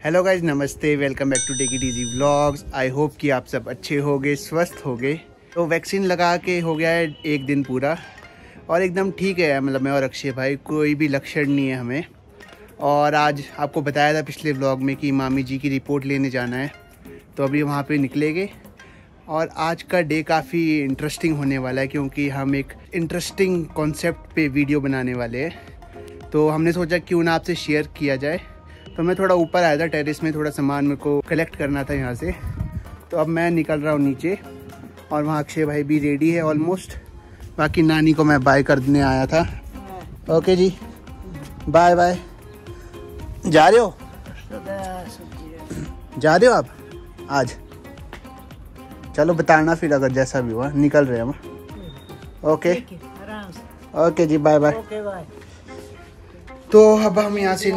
Hello guys, नमस्ते, welcome back to take it easy vlogs. I hope कि आप सब अच्छे होगे, स्वस्थ होगे। तो वैक्सीन लगा के हो गया है 1 दिन पूरा और एकदम ठीक है। मतलब मैं और अक्षय भाई, कोई भी लक्षण नहीं है हमें। और आज आपको बताया था पिछले व्लॉग में कि मामी जी की रिपोर्ट लेने जाना है, तो अभी वहाँ पे निकलेंगे। और आज का डे काफ़ी इंटरेस्टिंग होने वाला है क्योंकि हम एक इंटरेस्टिंग कॉन्सेप्ट पे वीडियो बनाने वाले हैं। तो हमने सोचा क्यों ना आपसे शेयर किया जाए। तो मैं थोड़ा ऊपर आया था टेरेस में, थोड़ा सामान मेरे को कलेक्ट करना था यहाँ से। तो अब मैं निकल रहा हूँ नीचे और वहाँ अक्षय भाई भी रेडी है ऑलमोस्ट। बाकी नानी को मैं बाय करने आया था। ओके जी, बाय बाय। जा रहे हो आप आज? चलो बताना फिर, अगर जैसा भी हुआ। निकल रहे हम। ओके ओके जी, बाय बाय। तो अब हम यहाँ से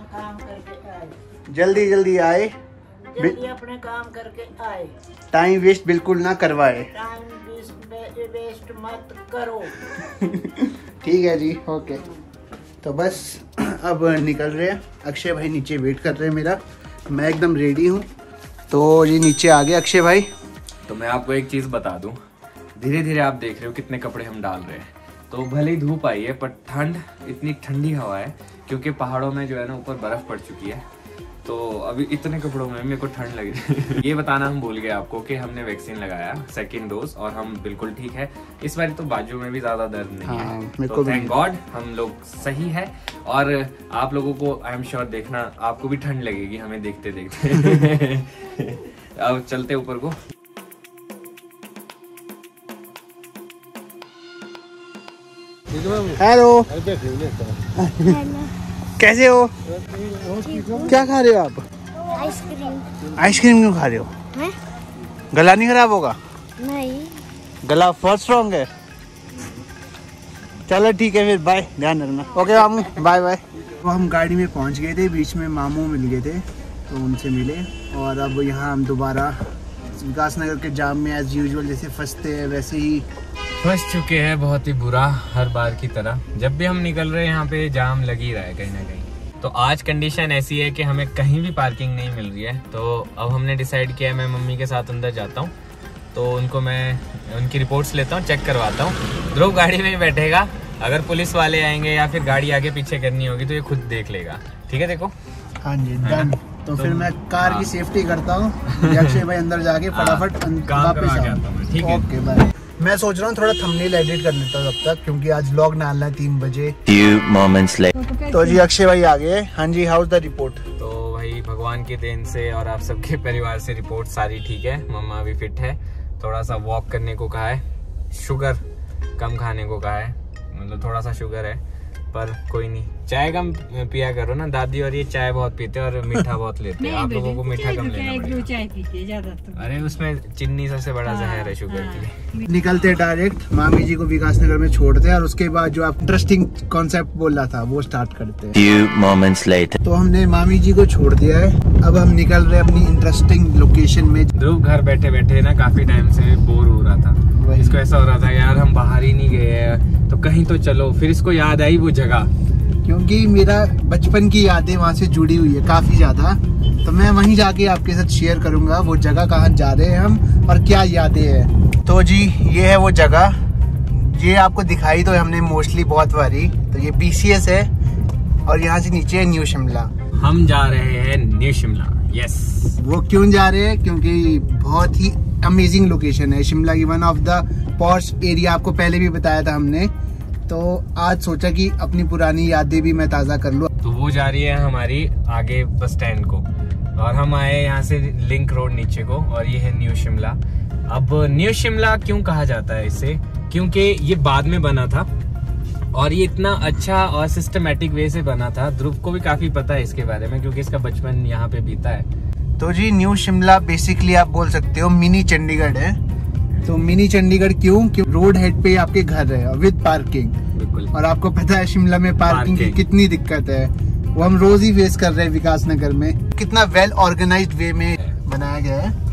जल्दी आए, अपने काम करके आए। टाइम वेस्ट बिल्कुल ना करवाए। टाइम वेस्ट मत करो। ठीक है जी, ओके। तो बस अब निकल रहे हैं। अक्षय भाई नीचे वेट कर रहे हैं मेरा। मैं एकदम रेडी हूँ। तो ये नीचे आ गए अक्षय भाई। तो मैं आपको एक चीज़ बता दूं, धीरे धीरे आप देख रहे हो कितने कपड़े हम डाल रहे हैं। तो भले ही धूप आई है, पर ठंड, इतनी ठंडी हवा है क्योंकि पहाड़ों में जो है ना ऊपर बर्फ़ पड़ चुकी है। तो अभी इतने कपड़ों में मेरे को ठंड लग रही है। ये बताना हम भूल गए आपको कि हमने वैक्सीन लगाया 2nd डोज और हम बिल्कुल ठीक है। इस बार तो बाजू में भी ज़्यादा दर्द नहीं है। तो थैंक गॉड हम लोग सही है। और आप लोगों को आई एम श्योर देखना, आपको भी ठंड लगेगी हमें देखते देखते। अब चलते ऊपर को। हेलो, कैसे हो? क्या खा रहे हो आप? आइसक्रीम। आइसक्रीम क्यों खा रहे हो? हैं? गला नहीं खराब होगा? नहीं। गला फर्स्ट स्ट्रॉन्ग है। चलो ठीक है फिर, बाय, ध्यान रखना। ओके मामू, बाय बाय। तो हम गाड़ी में पहुंच गए थे, बीच में मामू मिल गए थे तो उनसे मिले। और अब यहाँ हम दोबारा विकासनगर के जाम में एज यूजुअल जैसे फंसते हैं वैसे ही फंस चुके हैं, बहुत ही बुरा, हर बार की तरह। जब भी हम निकल रहे हैं यहाँ पे जाम लग ही रहा है कहीं ना कहीं। तो आज कंडीशन ऐसी है कि हमें कहीं भी पार्किंग नहीं मिल रही है। तो अब हमने डिसाइड किया है, मैं मम्मी के साथ अंदर जाता हूँ तो उनको मैं उनकी रिपोर्ट्स लेता हूँ, चेक करवाता हूँ। ध्रुव गाड़ी में ही बैठेगा। अगर पुलिस वाले आएंगे या फिर गाड़ी आगे पीछे करनी होगी तो ये खुद देख लेगा। ठीक है, देखो। हाँ जी, डन। तो फिर मैं कार की सेफ्टी करता हूँ, अक्षय भाई अंदर जाके फटाफट वापस आता हूँ। ठीक है, ओके बाय। मैं सोच रहा हूँ थोड़ा थंबनेल एडिट कर लेता हूँ तब तक, क्योंकि आज व्लॉग डालना है 3 बजे। तो जी अक्षय भाई आ गए। हाँ जी, हाउ इज द रिपोर्ट? तो भाई भगवान की देन से और आप सबके परिवार से रिपोर्ट सारी ठीक है। मम्मा भी फिट है। थोड़ा सा वॉक करने को कहा है, शुगर कम खाने को कहा है। मतलब थोड़ा सा शुगर है पर कोई नहीं। चाय कम पिया करो ना दादी, और ये चाय बहुत पीते और मीठा बहुत लेते हैं। आप लोगों को मीठा कम लेना पड़ेगा। चाय पीते ज्यादा तो। अरे उसमें चीनी सबसे बड़ा जहर है शुगर के लिए। निकलते डायरेक्ट मामी जी को विकासनगर में छोड़ते हैं और उसके बाद जो आप इंटरेस्टिंग कॉन्सेप्ट बोल रहा था वो स्टार्ट करते हैं। Few moments later. तो हमने मामी जी को छोड़ दिया है। अब हम निकल रहे हैं अपनी इंटरेस्टिंग लोकेशन में। ध्रुव घर बैठे बैठे ना काफी टाइम से बोर हो रहा था। इसको ऐसा हो रहा था यार हम बाहर ही नहीं गए हैं, तो कहीं तो चलो। फिर इसको याद आई वो जगह, क्योंकि मेरा बचपन की यादें वहाँ से जुड़ी हुई है काफी ज्यादा। तो मैं वहीं जाके आपके साथ शेयर करूंगा वो जगह, कहाँ जा रहे हैं हम और क्या यादें हैं। तो जी ये है वो जगह। ये आपको दिखाई तो हमने मोस्टली बहुत बारी। तो ये BCS है और यहाँ से नीचे है न्यू शिमला। हम जा रहे हैं न्यू शिमला। यस। वो क्यों जा रहे हैं? क्योंकि बहुत ही अमेजिंग लोकेशन है शिमला की, one of the posh area. आपको पहले भी बताया था हमने। तो आज सोचा कि अपनी पुरानी यादें भी मैं ताज़ा कर लूँ। तो वो जा रही है हमारी आगे बस स्टैंड को और हम आए यहाँ से लिंक रोड नीचे को, और ये है न्यू शिमला। अब न्यू शिमला क्यों कहा जाता है इसे? क्योंकि ये बाद में बना था और ये इतना अच्छा और सिस्टमेटिक वे से बना था। ध्रुव को भी काफी पता है इसके बारे में क्योंकि इसका बचपन यहाँ पे बीता है। तो जी न्यू शिमला बेसिकली आप बोल सकते हो मिनी चंडीगढ़ है। तो मिनी चंडीगढ़ क्यों? रोड हेड पे आपके घर है विद पार्किंग। बिल्कुल। और आपको पता है शिमला में पार्किंग की कितनी दिक्कत है, वो हम रोज ही फेस कर रहे हैं विकासनगर में। कितना वेल ऑर्गेनाइज्ड वे में बनाया गया है।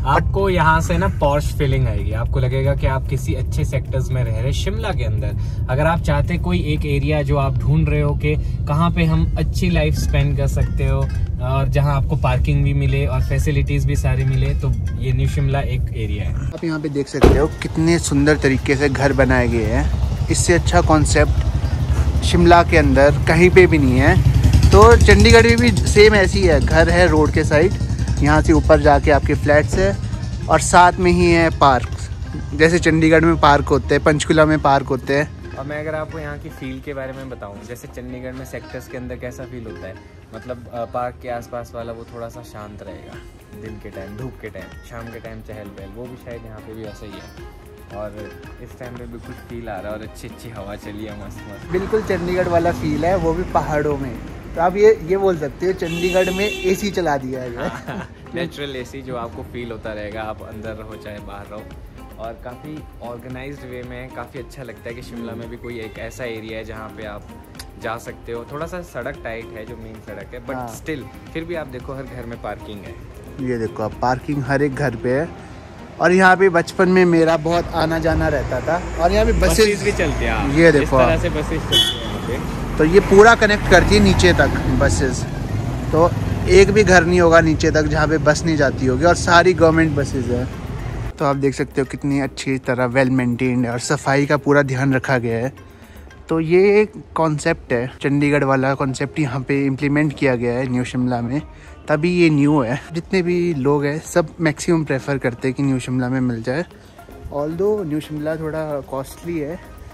आपको यहाँ से ना पॉश फीलिंग आएगी, आपको लगेगा कि आप किसी अच्छे सेक्टर्स में रह रहे शिमला के अंदर। अगर आप चाहते कोई एक एरिया जो आप ढूंढ रहे हो कि कहाँ पे हम अच्छी लाइफ स्पेंड कर सकते हो और जहाँ आपको पार्किंग भी मिले और फैसिलिटीज भी सारी मिले, तो ये न्यू शिमला एक एरिया है। आप यहाँ पे देख सकते हो कितने सुंदर तरीके से घर बनाए गए हैं। इससे अच्छा कॉन्सेप्ट शिमला के अंदर कहीं पे भी नहीं है। तो चंडीगढ़ में भी सेम ऐसी है, घर है रोड के साइड, यहाँ से ऊपर जाके आपके फ्लैट्स है और साथ में ही है पार्क। जैसे चंडीगढ़ में पार्क होते हैं, पंचकुला में पार्क होते हैं। और मैं अगर आपको यहाँ की फील के बारे में बताऊँ, जैसे चंडीगढ़ में सेक्टर्स के अंदर कैसा फील होता है, मतलब पार्क के आसपास वाला वो थोड़ा सा शांत रहेगा दिन के टाइम, धूप के टाइम, शाम के टाइम चहल पहल, वो भी शायद यहाँ पे भी ऐसा ही है। और इस टाइम पे भी कुछ फील आ रहा है और अच्छी अच्छी हवा चली है, मस्त मस्त, बिल्कुल चंडीगढ़ वाला फील है, वो भी पहाड़ों में। तो आप ये बोल सकते हो चंडीगढ़ में एसी चला दिया है। नेचुरल एसी जो आपको फील होता रहेगा, आप अंदर रहो चाहे बाहर रहो। और काफ़ी ऑर्गेनाइज्ड वे में काफ़ी अच्छा लगता है कि शिमला में भी कोई एक ऐसा एरिया है जहाँ पे आप जा सकते हो। थोड़ा सा सड़क टाइट है जो मेन सड़क है, बट स्टिल फिर भी आप देखो हर घर में पार्किंग है। ये देखो आप, पार्किंग हर एक घर पे है। और यहाँ पे बचपन में मेरा बहुत आना जाना रहता था और यहाँ पे बसेस भी चलती है। ये देखो इस तरह से बसेस चलती है यहाँ पे। तो ये पूरा कनेक्ट करती है नीचे तक बसेस। तो एक भी घर नहीं होगा नीचे तक जहाँ पे बस नहीं जाती होगी, और सारी गवर्नमेंट बसेस है। तो आप देख सकते हो कितनी अच्छी तरह वेल मेंटेन्ड है और सफाई का पूरा ध्यान रखा गया है। तो ये एक कॉन्सेप्ट है, चंडीगढ़ वाला कॉन्सेप्ट यहाँ पे इम्प्लीमेंट किया गया है न्यू शिमला में, तभी ये न्यू है। जितने भी लोग हैं सब मैक्सिमम प्रेफर करते हैं कि न्यू शिमला में मिल जाए। ऑल्दो न्यू शिमला थोड़ा कॉस्टली है,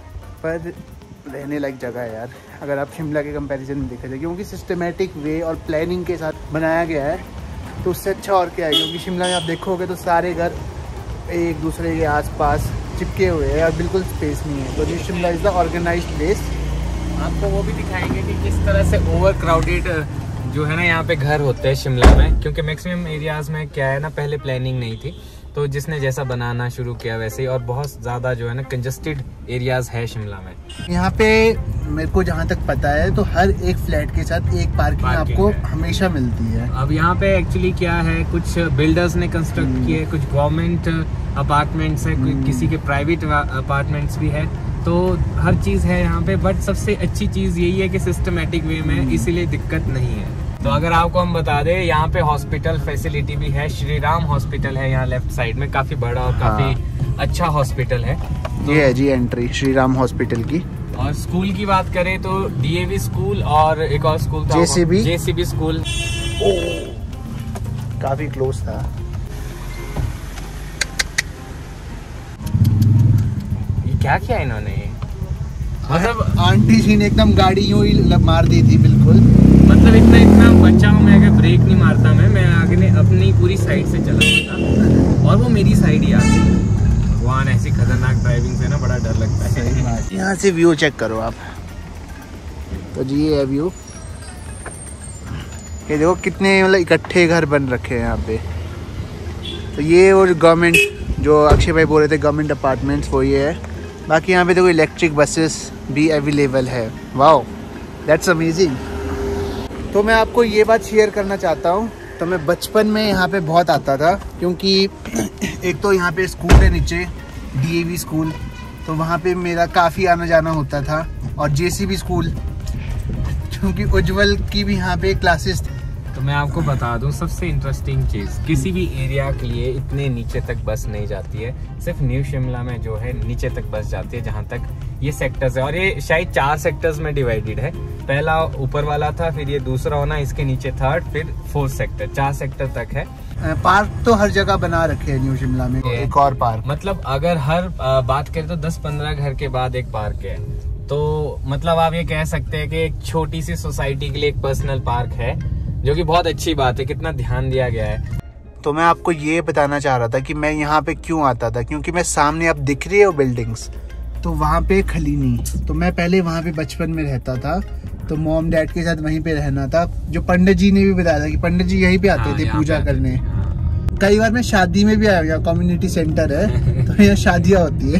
पर रहने लायक जगह है यार, अगर आप शिमला के कंपैरिजन में देखा जाए, क्योंकि सिस्टमेटिक वे और प्लानिंग के साथ बनाया गया है। तो उससे अच्छा और क्या है, क्योंकि शिमला में आप देखोगे तो सारे घर एक दूसरे के आसपास चिपके हुए हैं और बिल्कुल स्पेस नहीं है। तो new Shimla is the organised place. आपको वो भी दिखाएंगे कि किस तरह से ओवर क्राउडेड जो है ना यहाँ पे घर होते हैं शिमला में, क्योंकि मैक्सिमम एरियाज में क्या है ना, पहले प्लानिंग नहीं थी, तो जिसने जैसा बनाना शुरू किया वैसे ही, और बहुत ज़्यादा जो है ना कंजस्टेड एरियाज है शिमला में। यहाँ पे मेरे को जहाँ तक पता है तो हर एक फ्लैट के साथ एक पार्किंग आपको हमेशा मिलती है। अब यहाँ पे एक्चुअली क्या है, कुछ बिल्डर्स ने कंस्ट्रक्ट किए, कुछ गवर्नमेंट अपार्टमेंट्स है, किसी के प्राइवेट अपार्टमेंट्स भी है, तो हर चीज़ है यहाँ पे। बट सबसे अच्छी चीज़ यही है कि सिस्टमेटिक वे में, इसीलिए दिक्कत नहीं है। तो अगर आपको हम बता दें, यहाँ पे हॉस्पिटल फैसिलिटी भी है, श्री राम हॉस्पिटल है यहाँ लेफ्ट साइड में, काफी बड़ा और काफी अच्छा हॉस्पिटल है। तो ये है जी एंट्री श्री राम हॉस्पिटल की। और स्कूल की बात करें तो डीएवी स्कूल और एक और स्कूल था जेसीबी स्कूल, काफी क्लोज था। ये क्या किया इन्होंने, मतलब आंटी जी ने एकदम गाड़ी यूं ही मार दी थी बिल्कुल। मतलब इतना बच्चा हूँ मैं, अगर ब्रेक नहीं मारता मैं आगे ने अपनी पूरी साइड से चला था और वो मेरी साइड ही आ गई। वहाँ ऐसी खतरनाक ड्राइविंग से ना बड़ा डर लगता है। यहाँ से व्यू चेक करो आप, तो जी ये है व्यू। ये देखो कितने मतलब इकट्ठे घर बन रखे हैं यहाँ पे। तो ये और गवर्नमेंट जो अक्षय भाई बोल रहे थे गवर्नमेंट अपार्टमेंट्स, वो ये है। बाकी यहाँ पे देखो इलेक्ट्रिक बसेस भी अवेलेबल है। Wow, that's amazing. तो मैं आपको ये बात शेयर करना चाहता हूँ, तो मैं बचपन में यहाँ पे बहुत आता था, क्योंकि एक तो यहाँ पे स्कूल है नीचे, डीएवी स्कूल, तो वहाँ पे मेरा काफ़ी आना जाना होता था। और जेसीबी स्कूल, क्योंकि उज्जवल की भी यहाँ पे क्लासेस थी। तो मैं आपको बता दूं, सबसे इंटरेस्टिंग चीज़, किसी भी एरिया के लिए इतने नीचे तक बस नहीं जाती है, सिर्फ न्यू शिमला में जो है नीचे तक बस जाती है, जहाँ तक ये सेक्टर्स है। और ये शायद 4 सेक्टर्स में डिवाइडेड है। पहला ऊपर वाला था, फिर ये दूसरा होना, इसके नीचे 3rd, फिर 4th सेक्टर, 4 सेक्टर तक है। पार्क तो हर जगह बना रखे हैं न्यू शिमला में, एक और पार्क, मतलब अगर हर बात करें तो 10-15 घर के बाद एक पार्क है। तो मतलब आप ये कह सकते हैं कि एक छोटी सी सोसाइटी के लिए एक पर्सनल पार्क है, जो कि बहुत अच्छी बात है, कितना ध्यान दिया गया है। तो मैं आपको ये बताना चाह रहा था कि मैं यहाँ पे क्यों आता था, क्योंकि मैं सामने आप दिख रही है वो बिल्डिंग्स, तो वहाँ पे खलीनी, तो मैं पहले वहाँ पे बचपन में रहता था, तो मॉम डैड के साथ वहीं पे रहना था। जो पंडित जी ने भी बताया था कि पंडित जी यहीं पे आते थे पूजा करने। कई बार मैं शादी में भी आया, यहाँ कम्युनिटी सेंटर है तो यहाँ शादियाँ होती है।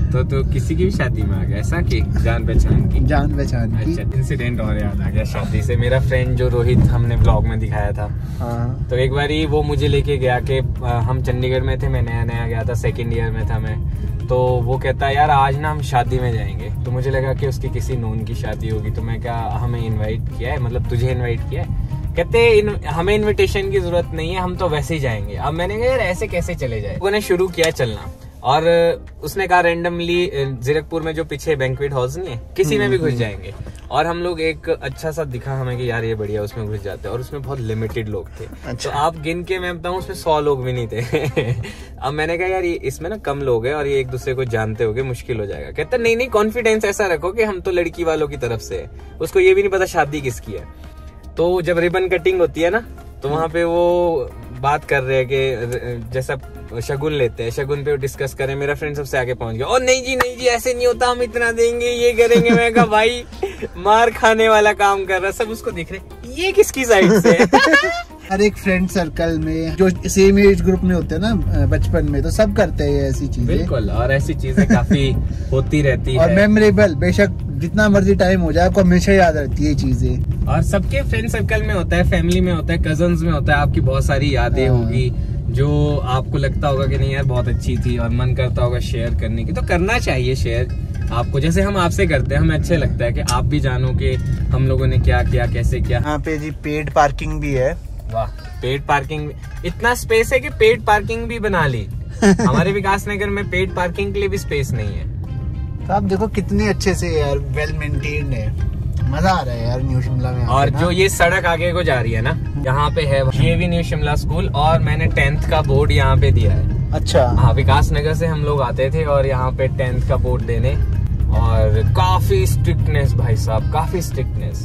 तो किसी की भी शादी में आ गया ऐसा कि जान पहचान की? जान पहचान की। अच्छा, इंसिडेंट और याद आ गया शादी से। मेरा फ्रेंड जो रोहित हमने ब्लॉग में दिखाया था, हाँ। तो एक बारी वो मुझे लेके गया कि हम चंडीगढ़ में थे, मैं नया नया गया था, सेकंड ईयर में था मैं। तो वो कहता है यार आज ना हम शादी में जाएंगे। तो मुझे लगा कि उसकी किसी नोन की शादी होगी, तो मैं क्या हमें इनवाइट किया है, मतलब तुझे इनवाइट किया है? कहते हमें इनविटेशन की जरूरत नहीं है, हम तो वैसे ही जाएंगे। अब मैंने कहा यार ऐसे कैसे चले जाए। लोगों ने शुरू किया चलना, और उसने कहा रैंडमली जीरकपुर में जो पीछे बैंक्वेट हॉल्स नहीं है, किसी में भी घुस जाएंगे। और हम लोग एक अच्छा सा दिखा हमें कि यार ये बढ़िया, उसमें घुस जाते हैं। और उसमें बहुत लिमिटेड लोग थे। अच्छा। तो आप गिन के मैं बताऊं उसमें 100 लोग भी नहीं थे। अब मैंने कहा यार ये इसमें ना कम लोग हैं और ये एक दूसरे को जानते होंगे, मुश्किल हो जाएगा। कहता नहीं कॉन्फिडेंस ऐसा रखो कि हम तो लड़की वालों की तरफ से है, उसको ये भी नहीं पता शादी किसकी है। तो जब रिबन कटिंग होती है ना, तो वहां पे वो बात कर रहे हैं कि जैसा शगुन लेते हैं, शगुन पे डिस्कस करें। मेरा फ्रेंड सबसे आगे पहुंच गया, और नहीं जी ऐसे नहीं होता, हम इतना देंगे, ये करेंगे। मैं कहा भाई मार खाने वाला काम कर रहा। सब उसको देख रहे, ये किसकी साइड से है? हर एक फ्रेंड सर्कल में जो सेम एज ग्रुप में होते हैं ना बचपन में, तो सब करते हैं ऐसी चीजें। बिल्कुल, और ऐसी चीजें काफी होती रहती है। और मेमोरेबल, बेशक जितना मर्जी टाइम हो जाए आपको हमेशा याद रहती है चीजें। और सबके फ्रेंड सर्कल में होता है, फैमिली में होता है, कजन्स में होता है, आपकी बहुत सारी यादें होगी जो आपको लगता होगा कि नहीं यार बहुत अच्छी थी, और मन करता होगा शेयर करने की। तो करना चाहिए शेयर आपको, जैसे हम आपसे करते हैं। हमें अच्छे लगता है कि आप भी जानो कि हम लोगों ने क्या किया, कैसे किया। यहाँ पे जी पेड पार्किंग भी है। वाह, पेड पार्किंग, इतना स्पेस है कि पेड पार्किंग भी बना ली। हमारे विकास नगर में पेड पार्किंग के लिए भी स्पेस नहीं है। तो आप देखो कितने अच्छे से यार वेल मेंटेन्ड है, मजा आ रहा है यार न्यू शिमला में। और जो ये सड़क आगे को जा रही है ना, यहाँ पे है GAV न्यू शिमला स्कूल, और मैंने 10th का बोर्ड यहाँ पे दिया है। अच्छा। हाँ, विकास नगर से हम लोग आते थे और यहाँ पे 10th का बोर्ड देने, और काफी स्ट्रिक्टनेस भाई साहब, काफी स्ट्रिक्टनेस।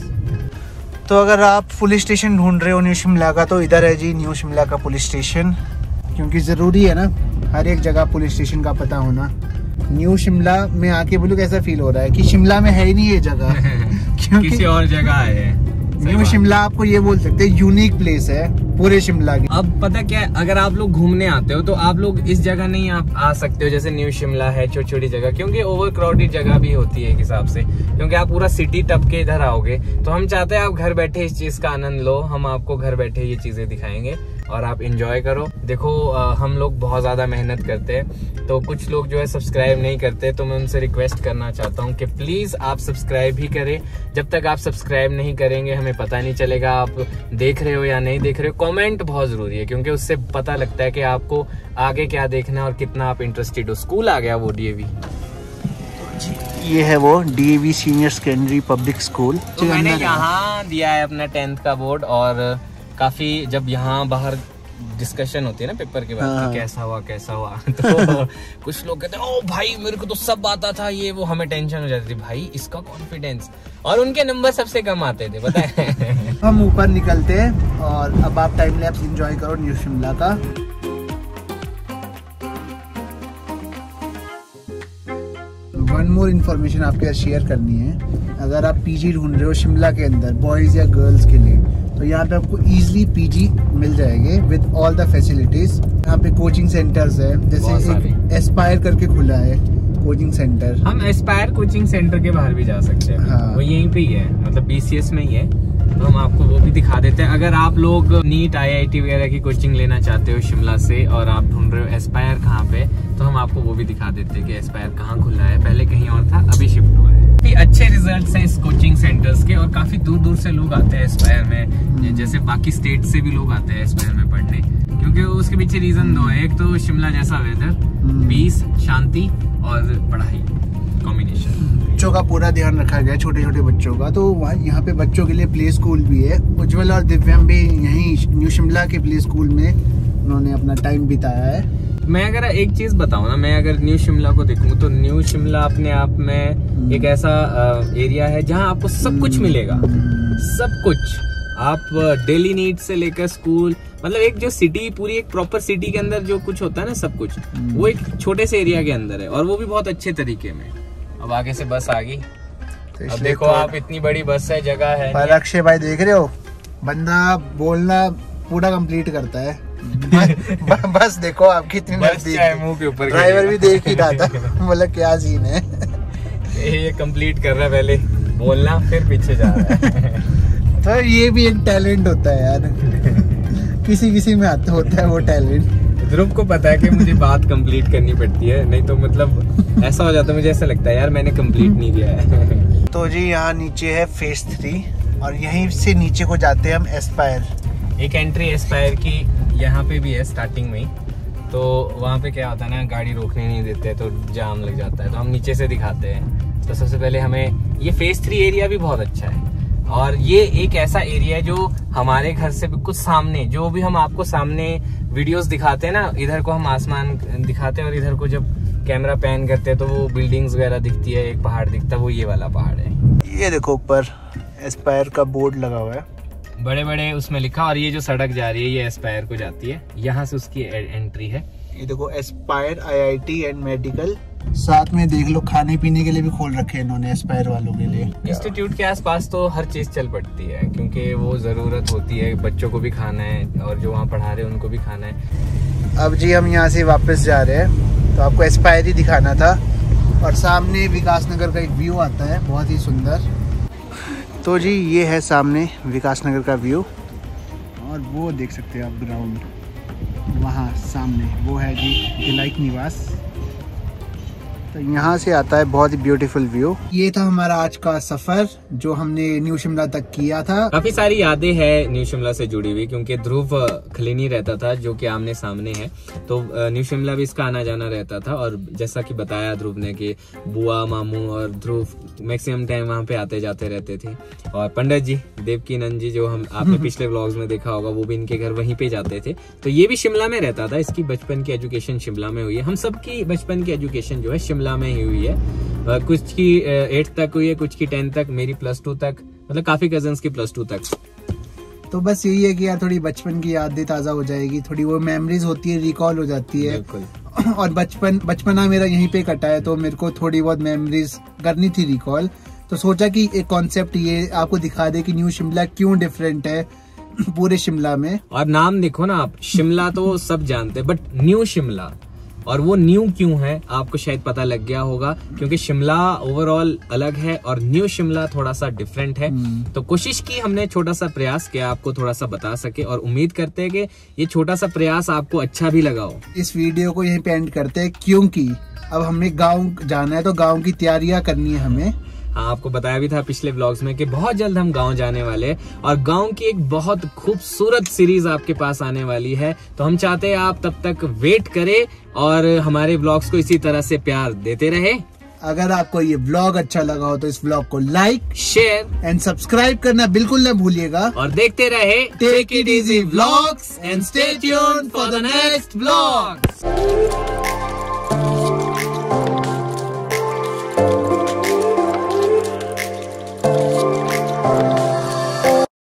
तो अगर आप पुलिस स्टेशन ढूंढ रहे हो न्यू शिमला का, तो इधर है जी न्यू शिमला का पुलिस स्टेशन, क्योंकि जरूरी है ना हर एक जगह पुलिस स्टेशन का पता होना। न्यू शिमला में आके बोलो कैसा फील हो रहा है कि शिमला में है ही नहीं ये जगह। क्योंकि किसी और जगह है। न्यू शिमला आपको ये बोल सकते हैं यूनिक प्लेस है पूरे शिमला की। अब पता क्या है, अगर आप लोग घूमने आते हो तो आप लोग इस जगह नहीं आप आ सकते हो जैसे न्यू शिमला है, छोटी छोटी जगह, क्योंकि ओवर क्राउडेड जगह भी होती है एक हिसाब से। क्योंकि आप पूरा सिटी टप के इधर आओगे, तो हम चाहते हैं आप घर बैठे इस चीज का आनंद लो। हम आपको घर बैठे ये चीजें दिखाएंगे और आप इंजॉय करो। देखो हम लोग बहुत ज्यादा मेहनत करते हैं, तो कुछ लोग जो है सब्सक्राइब नहीं करते, तो मैं उनसे रिक्वेस्ट करना चाहता हूँ कि प्लीज आप सब्सक्राइब ही करें। जब तक आप सब्सक्राइब नहीं करेंगे हमें पता नहीं चलेगा आप देख रहे हो या नहीं देख रहे हो। कमेंट बहुत जरूरी है, क्योंकि उससे पता लगता है कि आपको आगे क्या देखना है और कितना आप इंटरेस्टेड हो। स्कूल आ गया वो DAV, ये है वो DAV senior secondary public school. तो मैंने यहाँ दिया है अपना 10th का बोर्ड। और काफी जब यहाँ बाहर डिस्कशन होती है ना पेपर के बाद कि कैसा हुआ तो कुछ लोग कहते हैं ओ भाई मेरे को तो सब आता था, ये वो, हमें टेंशन हो जाती थी भाई इसका कॉन्फिडेंस, और उनके नंबर सबसे कम आते थे पता है। हम ऊपर निकलते हैं और अब आप टाइम लैप्स एंजॉय करो न्यू शिमला का। वन मोर इन्फॉर्मेशन आपके साथ शेयर करनी है। अगर आप PG ढूंढ रहे हो शिमला के अंदर बॉयज या गर्ल्स के लिए, तो यहाँ पे आपको इजीली PG मिल जाएंगे विद ऑल द फैसिलिटीज। यहाँ पे कोचिंग सेंटर्स है, जैसे एक एस्पायर करके खुला है कोचिंग सेंटर। हम एस्पायर कोचिंग सेंटर के बाहर भी जा सकते हैं। हाँ। वो यहीं पे ही है, मतलब BCS में ही है, तो हम आपको वो भी दिखा देते हैं। अगर आप लोग नीट IIT वगैरह की कोचिंग लेना चाहते हो शिमला से और आप ढूंढ रहे हो एस्पायर कहाँ पे, तो हम आपको वो भी दिखा देते हैं कि एस्पायर कहाँ खुला है। पहले कहीं और था, अभी शिफ्ट हुआ है। काफी अच्छे रिजल्ट्स हैं इस कोचिंग सेंटर्स के, और काफी दूर दूर से लोग आते हैं एस्पायर में, जैसे बाकी स्टेट से भी लोग आते हैं एस्पायर में पढ़ने। क्योंकि उसके पीछे रीजन दो है, एक तो शिमला जैसा वेदर, पीस, शांति और पढ़ाई कॉम्बिनेशन। बच्चों का पूरा ध्यान रखा गया, छोटे छोटे बच्चों का। तो वहाँ यहाँ पे बच्चों के लिए प्ले स्कूल भी है। उज्जवल और दिव्यम भी यहीं न्यू शिमला के प्ले स्कूल में उन्होंने अपना टाइम बिताया है। मैं अगर एक चीज बताऊं ना, मैं अगर न्यू शिमला को देखूं तो न्यू शिमला अपने आप में एक ऐसा एरिया है जहां आपको सब कुछ मिलेगा, सब कुछ। आप डेली नीड से लेकर स्कूल, मतलब एक जो सिटी, पूरी एक प्रॉपर सिटी के अंदर जो कुछ होता है ना, सब कुछ वो एक छोटे से एरिया के अंदर है, और वो भी बहुत अच्छे तरीके में। अब आगे से बस आ गई, तो अब देखो आप, इतनी बड़ी बस है, जगह है। पर अक्षय भाई देख रहे हो, बंदा बोलना पूरा कंप्लीट करता है। बस देखो आप कितनी नजदीक, मुंह के ऊपर ड्राइवर भी देख ही रहा था। मतलब क्या सीन है। ये कंप्लीट कर रहा है, पहले बोलना फिर पीछे जा रहा है। तो ये भी एक टैलेंट होता है यार, किसी किसी में आता होता है वो टैलेंट। ध्रुव को पता है कि मुझे बात कंप्लीट करनी पड़ती है, नहीं तो मतलब ऐसा हो जाता है, मुझे ऐसा लगता है यार मैंने कंप्लीट नहीं किया है। तो जी यहाँ नीचे है फेज 3 और यहीं से नीचे को जाते हैं हम एस्पायर। एक एंट्री एस्पायर की यहाँ पे भी है स्टार्टिंग में ही, तो वहाँ पे क्या होता है ना, गाड़ी रोकने नहीं देते तो जाम लग जाता है, तो हम नीचे से दिखाते हैं। तो सबसे पहले हमें ये फेज 3 एरिया भी बहुत अच्छा है, और ये एक ऐसा एरिया है जो हमारे घर से कुछ सामने, जो भी हम आपको सामने वीडियोस दिखाते हैं ना, इधर को हम आसमान दिखाते हैं और इधर को जब कैमरा पैन करते हैं तो वो बिल्डिंग्स वगैरह दिखती है, एक पहाड़ दिखता है, वो ये वाला पहाड़ है। ये देखो ऊपर एस्पायर का बोर्ड लगा हुआ है, बड़े बड़े उसमें लिखा, और ये जो सड़क जा रही है ये एस्पायर को जाती है, यहाँ से उसकी एंट्री है। ये देखो एस्पायर IIT एंड मेडिकल, साथ में देख लो खाने पीने के लिए भी खोल रखे हैं इन्होंने एस्पायर वालों के लिए। इंस्टीट्यूट के आसपास तो हर चीज चल पड़ती है, क्योंकि वो जरूरत होती है, बच्चों को भी खाना है और जो वहाँ पढ़ा रहे हैं उनको भी खाना है। अब जी हम यहाँ से वापस जा रहे हैं, तो आपको एस्पायर ही दिखाना था, और सामने विकास नगर का एक व्यू आता है बहुत ही सुंदर। तो जी ये है सामने विकास नगर का व्यू, और वो देख सकते हैं आप ग्राउंड वहाँ सामने, वो है जी दिलाइक निवास। तो यहाँ से आता है बहुत ही ब्यूटीफुल व्यू। ये था हमारा आज का सफर जो हमने न्यू शिमला तक किया था। काफी सारी यादें हैं न्यू शिमला से जुड़ी हुई, क्योंकि ध्रुव खलीनी रहता था जो कि आमने सामने है, तो न्यू शिमला भी इसका आना जाना रहता था। और जैसा कि बताया ध्रुव ने कि बुआ मामू और ध्रुव मैक्सिमम टाइम वहाँ पे आते जाते रहते थे। और पंडित जी देवकी नंद जी जो हम आपने पिछले व्लॉग्स में देखा होगा, वो भी इनके घर वहीं पे जाते थे। तो ये भी शिमला में रहता था, इसकी बचपन की एजुकेशन शिमला में हुई है। हम सबकी बचपन की एजुकेशन जो है शिमला में ही हुई है। कुछ की 8th तक हुई है, कुछ की 10th तक, मेरी +2 तक, मतलब काफी कजन्स की +2 तक। तो बस यही है कि यार थोड़ी बचपन की यादें ताज़ा हो जाएगी, थोड़ी वो मेमोरीज होती है, रिकॉल हो जाती है। और बचपना मेरा यहीं पे कटा है, तो मेरे को थोड़ी बहुत मेमोरीज करनी थी रिकॉल। तो सोचा कि एक कॉन्सेप्ट ये आपको दिखा दे कि न्यू शिमला क्यों डिफरेंट है पूरे शिमला में। और नाम देखो ना आप, शिमला तो सब जानते हैं, बट न्यू शिमला, और वो न्यू क्यों है आपको शायद पता लग गया होगा, क्योंकि शिमला ओवरऑल अलग है और न्यू शिमला थोड़ा सा डिफरेंट है। तो कोशिश की हमने, छोटा सा प्रयास किया आपको थोड़ा सा बता सके, और उम्मीद करते हैं कि ये छोटा सा प्रयास आपको अच्छा भी लगा हो। इस वीडियो को यहीं पे एंड करते हैं, क्योंकि अब हमें गाँव जाना है, तो गाँव की तैयारियां करनी है हमें। हाँ, आपको बताया भी था पिछले व्लॉग्स में कि बहुत जल्द हम गांव जाने वाले हैं, और गांव की एक बहुत खूबसूरत सीरीज आपके पास आने वाली है। तो हम चाहते हैं आप तब तक वेट करें और हमारे व्लॉग्स को इसी तरह से प्यार देते रहे। अगर आपको ये व्लॉग अच्छा लगा हो तो इस व्लॉग को लाइक, शेयर एंड सब्सक्राइब करना बिल्कुल न भूलिएगा, और देखते रहे take it easy vlogs and stay tuned for the next vlogs.